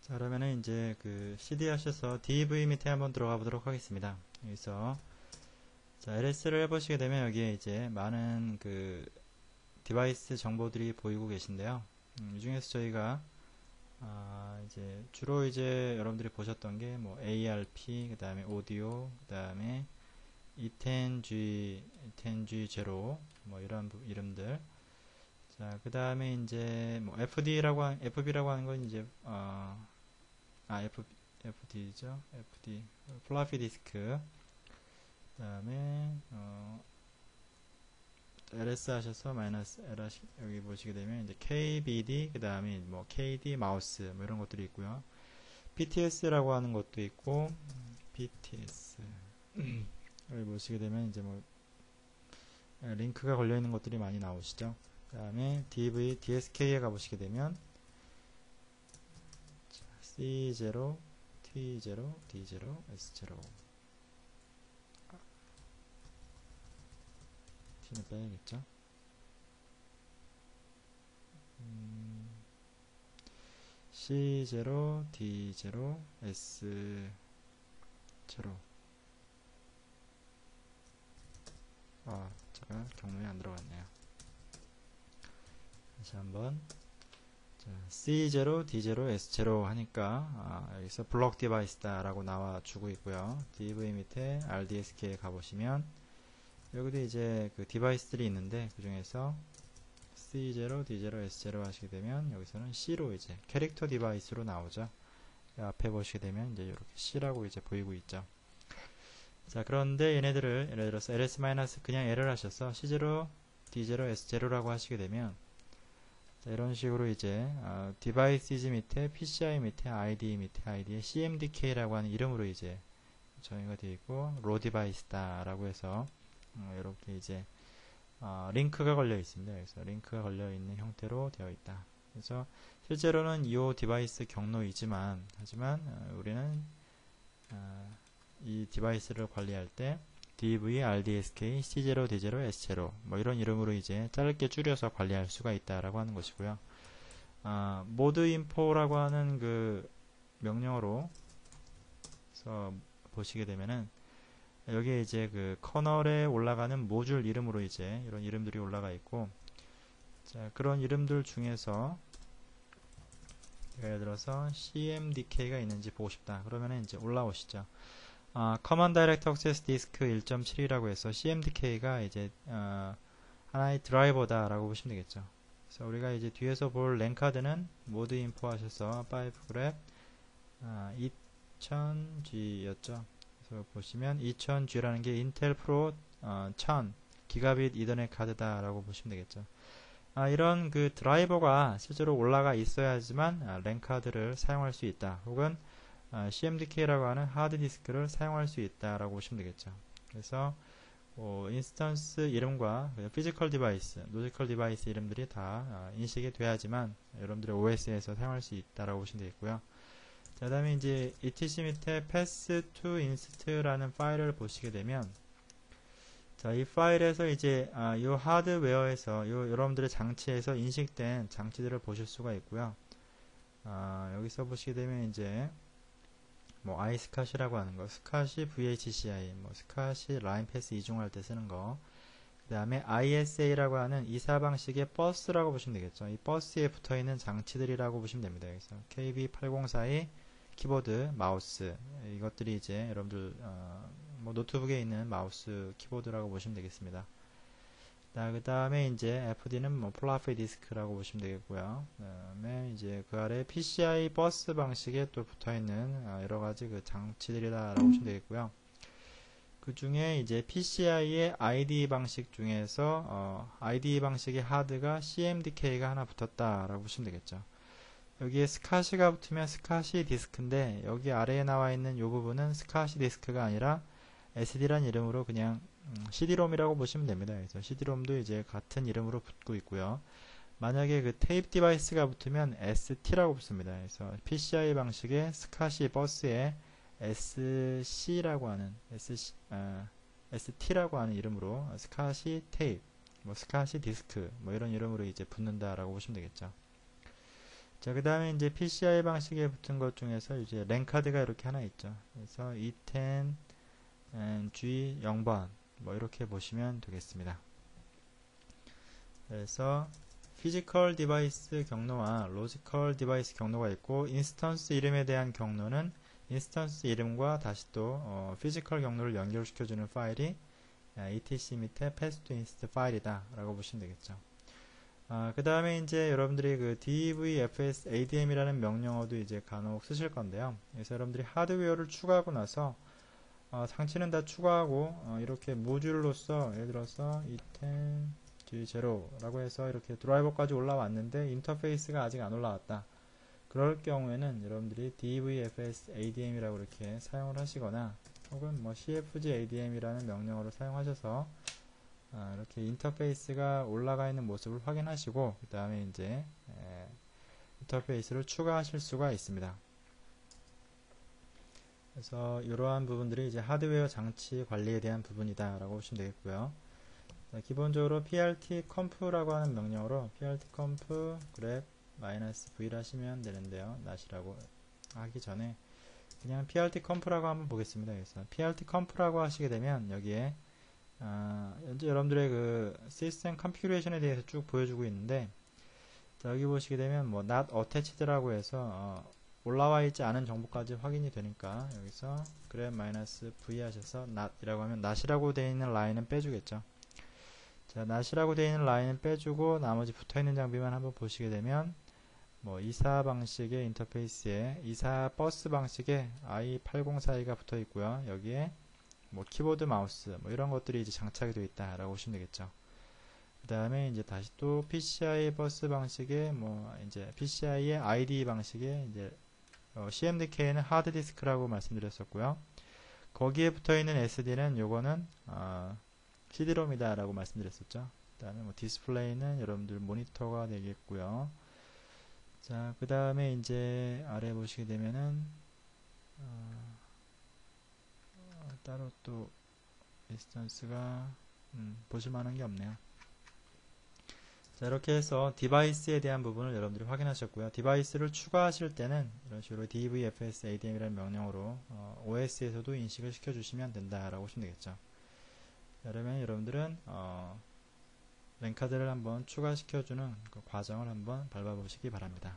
자, 그러면은 이제 그 CD 하셔서 DV 밑에 한번 들어가 보도록 하겠습니다. 여기서 자, LS를 해보시게 되면 여기에 이제 많은 그 디바이스 정보들이 보이고 계신데요. 이 중에서 저희가 이제 주로 이제 여러분들이 보셨던 게 뭐 ARP, 그 다음에 오디오, 그 다음에 E10G, E10G0 뭐 이런 이름들. 자, 그 다음에 이제 뭐 FB라고 하는 건 이제 FD죠. FD 플라피 디스크. 그 다음에 ls 하셔서 마이너스 l 여기 보시게 되면 이제 KBD, 그 다음에 뭐 KD 마우스 뭐 이런 것들이 있고요. PTS라고 하는 것도 있고 PTS 여기 보시게 되면 이제 뭐 링크가 걸려 있는 것들이 많이 나오시죠. 그 다음에 DV, DSK에 가보시게 되면 C0, T0, D0, S0 T는 빼야겠죠. C0, D0, S0 제가 경로에 안 들어갔네요. 다시 한번 자, C0, D0, S0 하니까 여기서 블록 디바이스다 라고 나와주고 있고요. DV 밑에 RDSK에 가보시면 여기도 이제 그 디바이스들이 있는데 그 중에서 C0, D0, S0 하시게 되면 여기서는 C로 이제 캐릭터 디바이스로 나오죠. 앞에 보시게 되면 이제 이렇게 C라고 이제 보이고 있죠. 자, 그런데 얘네들을 예를 들어서 ls- 그냥 L을 하셔서 C0, D0, S0라고 하시게 되면 자, 이런 식으로 이제 디바이스즈 밑에 PCI 밑에 ID 밑에 ID에 CMDK라고 하는 이름으로 이제 정의가 되어 있고 로 디바이스다 라고 해서 이렇게 이제 링크가 걸려 있습니다. 그래서 링크가 걸려 있는 형태로 되어 있다. 그래서 실제로는 이 디바이스 경로이지만 하지만 우리는 이 디바이스를 관리할 때 DV, RDSK, C0, D0, S0 뭐 이런 이름으로 이제 짧게 줄여서 관리할 수가 있다라고 하는 것이고요. 모드 인포라고 하는 그 명령어로 보시게 되면은 여기에 이제 그 커널에 올라가는 모듈 이름으로 이제 이런 이름들이 올라가 있고, 자, 그런 이름들 중에서 예를 들어서 CMDK가 있는지 보고 싶다. 그러면은 이제 올라오시죠. Command Direct Access Disk 1.7이라고 해서 CMDK가 이제 하나의 드라이버다라고 보시면 되겠죠. 그래서 우리가 이제 뒤에서 볼 랜카드는 모드 인포 하셔서 5grep 2000G였죠. 그래서 보시면 2000G라는 게 인텔 프로 1000 기가빗 이더넷 카드다라고 보시면 되겠죠. 이런 그 드라이버가 실제로 올라가 있어야지만 랜카드를 사용할 수 있다. 혹은 CMDK라고 하는 하드디스크를 사용할 수 있다라고 보시면 되겠죠. 그래서 인스턴스 이름과 피지컬 디바이스, 로지컬 디바이스 이름들이 다 인식이 돼야지만 여러분들의 OS에서 사용할 수 있다라고 보시면 되겠고요. 자, 다음에 이제 etc 밑에 pass to insta라는 파일을 보시게 되면 자, 이 파일에서 이제 이 하드웨어에서 여러분들의 장치에서 인식된 장치들을 보실 수가 있고요. 여기서 보시게 되면 이제 뭐 iSCSI라고 하는 거, SCSI VHCI, 뭐 SCSI 라인 패스 이중할 때 쓰는 거, 그 다음에 ISA라고 하는 이사 방식의 버스라고 보시면 되겠죠. 이 버스에 붙어 있는 장치들이라고 보시면 됩니다. 그래서 KB8042 키보드, 마우스 이것들이 이제 여러분들 뭐 노트북에 있는 마우스 키보드라고 보시면 되겠습니다. 그 다음에 이제 FD는 뭐 플라피 디스크라고 보시면 되겠고요. 그 다음에 이제 그 아래 PCI 버스 방식에 또 붙어 있는 여러 가지 그 장치들이다라고 보시면 되겠고요. 그 중에 이제 PCI의 IDE 방식 중에서 IDE 방식의 하드가 CMDK가 하나 붙었다라고 보시면 되겠죠. 여기에 스카시가 붙으면 스카시 디스크인데 여기 아래에 나와 있는 이 부분은 스카시 디스크가 아니라 SD란 이름으로 그냥 CD롬이라고 보시면 됩니다. 그래서 CD롬도 이제 같은 이름으로 붙고 있고요. 만약에 그 테이프 디바이스가 붙으면 ST라고 붙습니다. 그래서 PCI 방식의 스카시 버스에 SC라고 하는 ST라고 하는 이름으로 스카시 테이프, 뭐 스카시 디스크 뭐 이런 이름으로 이제 붙는다라고 보시면 되겠죠. 자, 그 다음에 이제 PCI 방식에 붙은 것 중에서 이제 랜 카드가 이렇게 하나 있죠. 그래서 E10 G 0번 뭐 이렇게 보시면 되겠습니다. 그래서 피지컬 디바이스 경로와 로지컬 디바이스 경로가 있고, 인스턴스 이름에 대한 경로는 인스턴스 이름과 다시 또 피지컬 경로를 연결시켜주는 파일이 etc 밑에 pass to inst 파일이다 라고 보시면 되겠죠. 그 다음에 이제 여러분들이 그 dvfs adm이라는 명령어도 이제 간혹 쓰실 건데요. 그래서 여러분들이 하드웨어를 추가하고 나서 상치는 다 추가하고 이렇게 모듈로서 예를 들어서 E10 G0라고 해서 이렇게 드라이버까지 올라왔는데 인터페이스가 아직 안 올라왔다. 그럴 경우에는 여러분들이 dvfs adm이라고 이렇게 사용을 하시거나, 혹은 뭐 cfg adm이라는 명령어를 사용하셔서 이렇게 인터페이스가 올라가 있는 모습을 확인하시고, 그 다음에 이제 인터페이스를 추가하실 수가 있습니다. 그래서 이러한 부분들이 이제 하드웨어 장치 관리에 대한 부분이다 라고 보시면 되겠고요. 자, 기본적으로 prt-comp라고 하는 명령어로 prt-comp grep -v를 하시면 되는데요. 낫이라고 하기 전에 그냥 prt-comp라고 한번 보겠습니다. 그래서 prt-comp라고 하시게 되면 여기에 현재 여러분들의 그 시스템 컨피그레이션에 대해서 쭉 보여주고 있는데, 자, 여기 보시게 되면 뭐 not attached라고 해서 올라와 있지 않은 정보까지 확인이 되니까 여기서 grep -v 하셔서 not이라고 하면 not이라고 되어 있는 라인은 빼주겠죠. 자, not이라고 되어 있는 라인은 빼주고 나머지 붙어있는 장비만 한번 보시게 되면 뭐 이사 방식의 인터페이스에 이사 버스 방식의 i8042가 붙어 있고요. 여기에 뭐 키보드 마우스 뭐 이런 것들이 이제 장착이 되어 있다 라고 보시면 되겠죠. 그 다음에 이제 다시 또 PCI 버스 방식의 뭐 이제 PCI의 IDE 방식의 이제 CMDK는 하드디스크라고 말씀드렸었고요. 거기에 붙어 있는 SD는 요거는 CD롬이다 라고 말씀드렸었죠. 그 다음에 뭐 디스플레이는 여러분들 모니터가 되겠고요. 자, 그 다음에 이제 아래 보시게 되면은 따로 또 인스턴스가 보실만한 게 없네요. 자, 이렇게 해서 디바이스에 대한 부분을 여러분들이 확인하셨고요. 디바이스를 추가하실 때는 이런 식으로 dvfs adm이라는 명령어로 OS에서도 인식을 시켜주시면 된다라고 보시면 되겠죠. 자, 그러면 여러분들은 랜카드를 한번 추가시켜주는 그 과정을 한번 밟아보시기 바랍니다.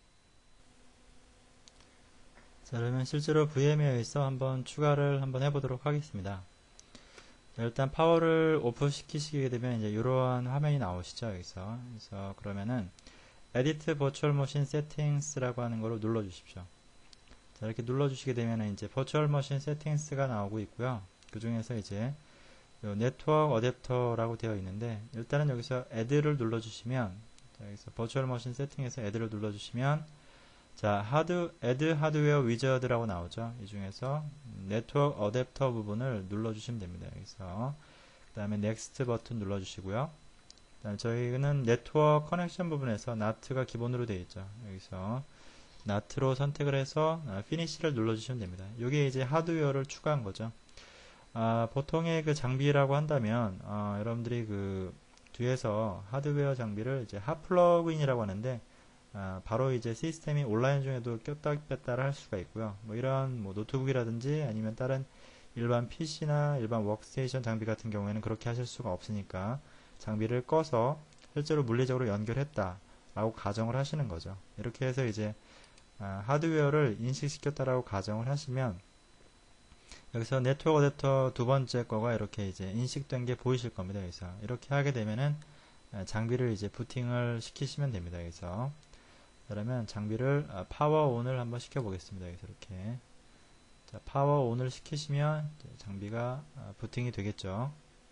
자, 그러면 실제로 VM웨어에서 한번 추가를 한번 해보도록 하겠습니다. 자, 일단 파워를 오프 시키시게 되면 이제 이러한 화면이 나오시죠. 여기서. 그래서 그러면은 Edit Virtual Machine Settings라고 하는 거를 눌러 주십시오. 자, 이렇게 눌러 주시게 되면 이제 Virtual Machine Settings가 나오고 있고요. 그 중에서 이제 네트워크 어댑터라고 되어 있는데, 일단은 여기서 Add를 눌러 주시면, 자, 여기서 Virtual Machine Setting에서 Add를 눌러 주시면, 자, Add Hardware Wizard라고 나오죠. 이 중에서 네트워크 어댑터 부분을 눌러 주시면 됩니다. 여기서 그 다음에 Next 버튼 눌러 주시고요. 그다음에 저희는 네트워크 커넥션 부분에서 NAT가 기본으로 되어 있죠. 여기서 NAT로 선택을 해서 Finish를 눌러 주시면 됩니다. 이게 이제 하드웨어를 추가한 거죠. 보통의 그 장비라고 한다면 여러분들이 그 뒤에서 하드웨어 장비를 이제 핫플러그인이라고 하는데, 바로 이제 시스템이 온라인 중에도 꼈다 뺐다를 할 수가 있고요. 뭐 이런 뭐 노트북이라든지 아니면 다른 일반 PC나 일반 워크스테이션 장비 같은 경우에는 그렇게 하실 수가 없으니까 장비를 꺼서 실제로 물리적으로 연결했다 라고 가정을 하시는 거죠. 이렇게 해서 이제 하드웨어를 인식시켰다라고 가정을 하시면 여기서 네트워크 어댑터 두 번째 거가 이렇게 이제 인식된 게 보이실 겁니다. 여기서 이렇게 하게 되면은 장비를 이제 부팅을 시키시면 됩니다. 여기서 그러면 장비를 파워 온을 한번 시켜 보겠습니다. 여기서 이렇게 자, 파워 온을 시키시면 장비가 부팅이 되겠죠.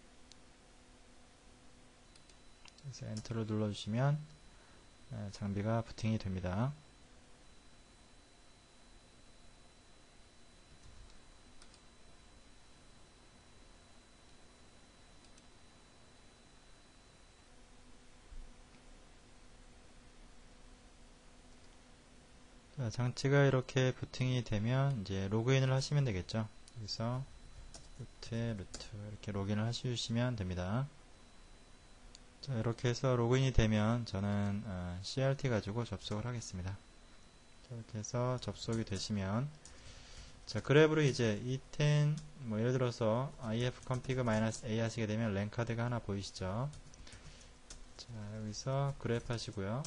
그래서 엔터를 눌러 주시면 장비가 부팅이 됩니다. 자, 장치가 이렇게 부팅이 되면 이제 로그인을 하시면 되겠죠. 여기서 루트 이렇게 로그인을 하시면 됩니다. 자, 이렇게 해서 로그인이 되면 저는 CRT 가지고 접속을 하겠습니다. 자, 이렇게 해서 접속이 되시면 자, 그래프로 이제 E10 뭐 예를 들어서 ifconfig-a 하시게 되면 랜카드가 하나 보이시죠? 자, 여기서 그래프 하시고요.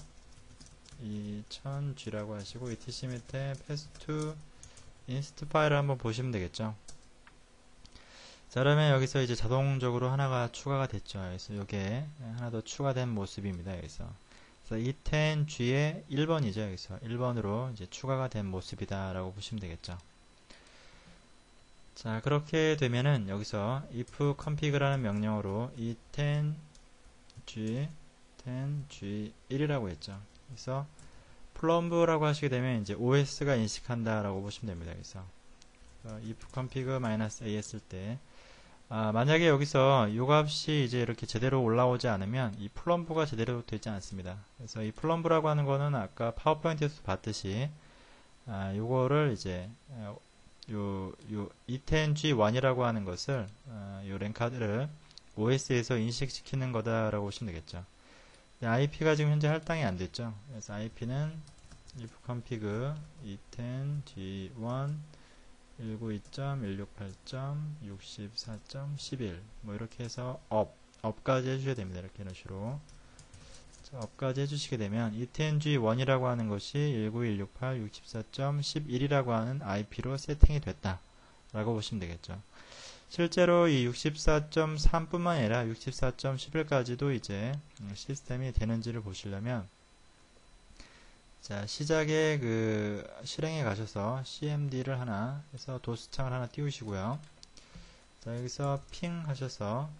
2000G라고 하시고 etc 밑에 path inst 파일을 한번 보시면 되겠죠. 자, 그러면 여기서 이제 자동적으로 하나가 추가가 됐죠. 그래서 이게 하나 더 추가된 모습입니다. 여기서 그래서 E10G의 1번이죠. 여기서 1번으로 이제 추가가 된 모습이다 라고 보시면 되겠죠. 자, 그렇게 되면은 여기서 if config라는 명령어로 E10G 10G1이라고 했죠. 그래서 플럼브라고 하시게 되면 이제 OS가 인식한다 라고 보시면 됩니다. 그래서 if config-a 했을 때 만약에 여기서 요 값이 이제 이렇게 제대로 올라오지 않으면 이 플럼브가 제대로 되지 않습니다. 그래서 이 플럼브라고 하는 거는 아까 파워포인트에서 봤듯이 요거를 이제 요 E10G1이라고 하는 것을 요 랜카드를 OS에서 인식시키는 거다라고 보시면 되겠죠. IP가 지금 현재 할당이 안 됐죠. 그래서 IP는 if config E10G1 192.168.64.11 뭐 이렇게 해서 up까지 해주셔야 됩니다. 이렇게 이런 식으로 up까지 해주시게 되면 E10G1이라고 하는 것이 19168.64.11이라고 하는 IP로 세팅이 됐다 라고 보시면 되겠죠. 실제로 이 64.3뿐만 아니라 64.11까지도 이제 시스템이 되는지를 보시려면 자, 시작에 그 실행에 가셔서 cmd를 하나 해서 도스창을 하나 띄우시고요. 자, 여기서 핑 하셔서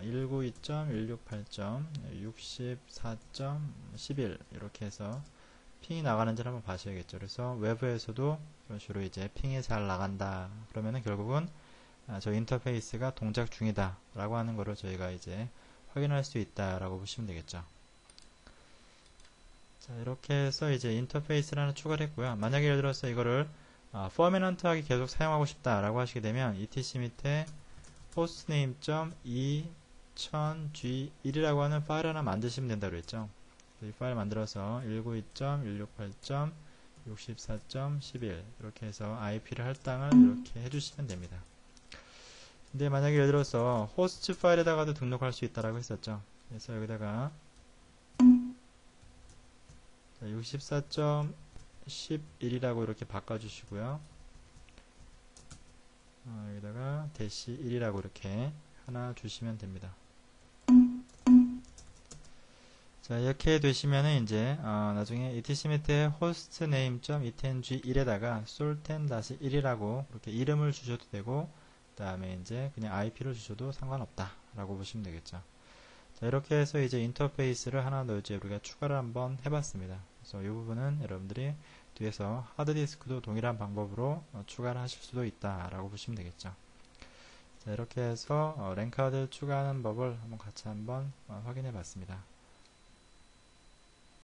192.168.64.11 이렇게 해서 핑이 나가는지를 한번 봐셔야겠죠. 그래서 외부에서도 이런 식으로 이제 핑이 잘 나간다. 그러면은 결국은 저 인터페이스가 동작 중이다 라고 하는 거를 저희가 이제 확인할 수 있다 라고 보시면 되겠죠. 자, 이렇게 해서 이제 인터페이스를 하나 추가를 했고요. 만약에 예를 들어서 이거를 퍼머넌트하게 계속 사용하고 싶다 라고 하시게 되면 etc 밑에 hostname.2000g1이라고 하는 파일 하나 만드시면 된다고 그랬죠. 이 파일 만들어서 192.168.64.11 이렇게 해서 IP를 할당을 이렇게 해주시면 됩니다. 근데 만약에 예를 들어서 호스트 파일에다가도 등록할 수 있다라고 했었죠. 그래서 여기다가 64.11이라고 이렇게 바꿔주시고요. 여기다가 대시 1이라고 이렇게 하나 주시면 됩니다. 자, 이렇게 되시면은 이제 나중에 etc 밑에 hostname.etng1에다가 sultan-1이라고 이렇게 이름을 주셔도 되고 그 다음에 이제 그냥 IP를 주셔도 상관없다 라고 보시면 되겠죠. 자, 이렇게 해서 이제 인터페이스를 하나 더 이제 우리가 추가를 한번 해봤습니다. 그래서 이 부분은 여러분들이 뒤에서 하드디스크도 동일한 방법으로 추가를 하실 수도 있다 라고 보시면 되겠죠. 자, 이렇게 해서 랜카드 추가하는 법을 한번 같이 한번 확인해 봤습니다.